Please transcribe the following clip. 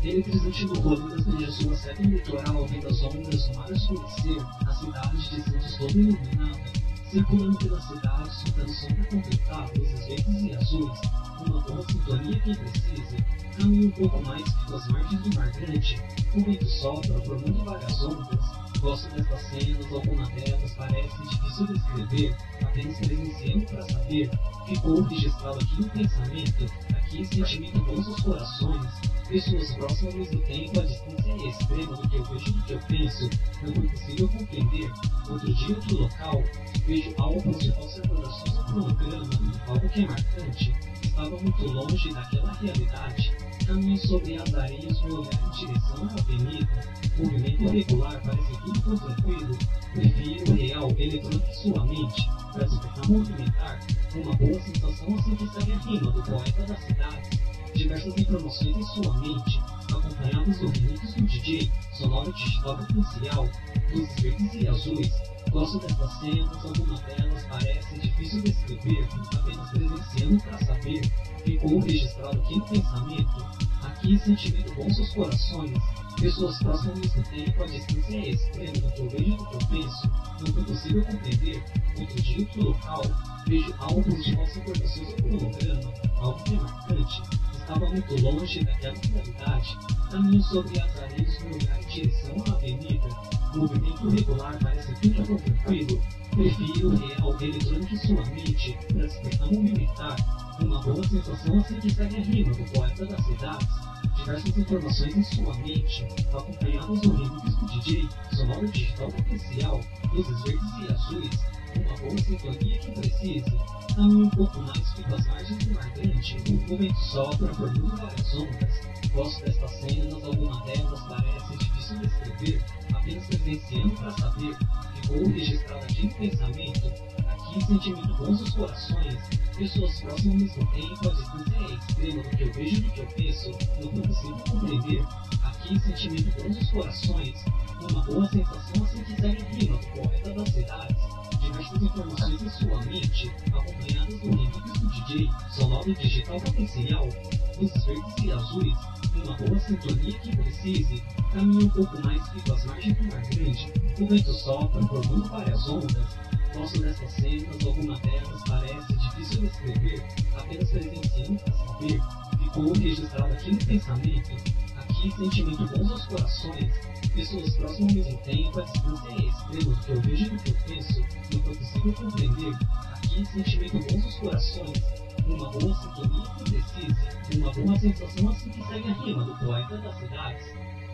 Eletrizante do Colunas desde sua sede litoral, vendo as ondas do mar escurecer, a cidade de Santos toda iluminada, circulando pela cidade, soltando sombra contemplada, luzes verdes e azuis, uma boa sintonia que precise. Caminhe um pouco mais que das margens do mar grande, o vento sopra, formando vagas ondas. Gosto destas cenas, alguma delas parece difícil descrever, apenas presenciando para saber. Ficou registrado aqui no pensamento, aqui sentimento bom nos corações. Pessoas próximas ao mesmo tempo, a distância é extrema do que eu vejo e do que eu penso. Não foi possível compreender. Outro dia, outro local, vejo alvos de falsas recordações do cronograma, algo que é marcante. Estava muito longe daquela realidade. Caminho sobre as areias, meu olhar em direção à avenida. Movimento irregular, parece tudo tão tranquilo. Prefiro o real, eletrônico em sua mente, para despertar movimentar. Uma boa sensação assim que segue a rima do poeta da cidade. Diversas informações em sua mente, acompanhadas do remix do DJ, sonoro digital potencial, luzes verdes e azuis. Gosto dessas cenas, alguma delas parece difícil descrever, apenas presenciando para saber. Ficou registrado aqui no pensamento, aqui sentimento bom seus corações. Pessoas próximas ao mesmo tempo, a distância é extrema do que eu vejo e do que eu penso. Não foi possível compreender. Outro dia, outro local, vejo alvos de falsas recordações ao cronograma, algo que é marcante. Estava muito longe daquela realidade. Caminho sobre as areias, meu olhar em direção à avenida. Movimento regular, parece tudo tão tranquilo. Prefiro o real, eletrônico em sua mente, para despertar movimentar. Uma boa sensação assim que segue a rima do poeta das cidades. Diversas informações em sua mente, acompanhadas do remix do DJ, sonoro digital potencial, luzes verdes e azuis, uma boa sintonia que precise. Caminhe um pouco mais, fico às margens do mar grande, o vento sopra, formando várias ondas. Gosto destas cenas, alguma delas parece difícil descrever, apenas presenciando para saber. Ficou registrado aqui no pensamento, aqui sentimento bons nos corações. Pessoas próximas ao mesmo tempo, a distância é extrema do que eu vejo e do que eu penso. Não foi possível compreender. Aqui sentimento bons nos corações. Uma boa sensação assim que segue a rima do poeta das cidades. Diversas informações em sua mente, acompanhadas do remix do DJ, sonoro digital potencial, luzes verdes e azuis, uma boa sintonia que precise. Caminhe um pouco mais, fico às margens do mar grande, o vento sopra, formando várias ondas. Gosto dessas cenas, alguma delas parece difícil descrever, apenas presenciando para saber. Ficou registrado aqui no pensamento, aqui sentimento bons aos corações. Pessoas próximas ao mesmo tempo, a distância é extrema do que eu vejo e do que eu penso. Não foi possível compreender. Aqui sentimento bons aos corações. Uma boa sintonia que precise. Uma boa sensação assim que segue a rima do poeta das cidades.